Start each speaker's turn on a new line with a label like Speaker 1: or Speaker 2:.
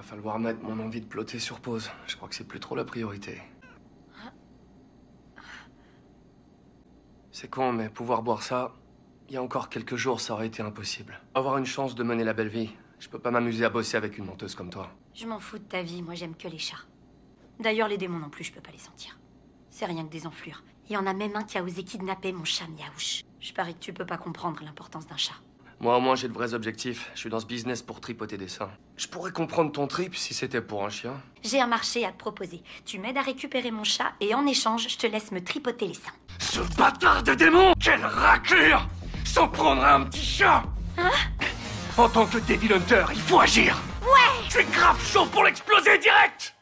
Speaker 1: Va falloir mettre mon envie de plotter sur pause. Je crois que c'est plus trop la priorité. C'est con, mais pouvoir boire ça, il y a encore quelques jours, ça aurait été impossible. Avoir une chance de mener la belle vie, je peux pas m'amuser à bosser avec une menteuse comme toi.
Speaker 2: Je m'en fous de ta vie, moi j'aime que les chats. D'ailleurs, les démons non plus, je peux pas les sentir. C'est rien que des enflures. Il y en a même un qui a osé kidnapper mon chat Miaouche. Je parie que tu peux pas comprendre l'importance d'un chat.
Speaker 1: Moi, au moins, j'ai de vrais objectifs. Je suis dans ce business pour tripoter des seins. Je pourrais comprendre ton trip si c'était pour un chien.
Speaker 2: J'ai un marché à te proposer. Tu m'aides à récupérer mon chat et en échange, je te laisse me tripoter les seins.
Speaker 1: Ce bâtard de démon! Quelle raclure! S'en prendre à un petit chat!
Speaker 2: Hein?
Speaker 1: En tant que Devil Hunter, il faut agir!
Speaker 2: Ouais!
Speaker 1: C'est grave chaud pour l'exploser direct!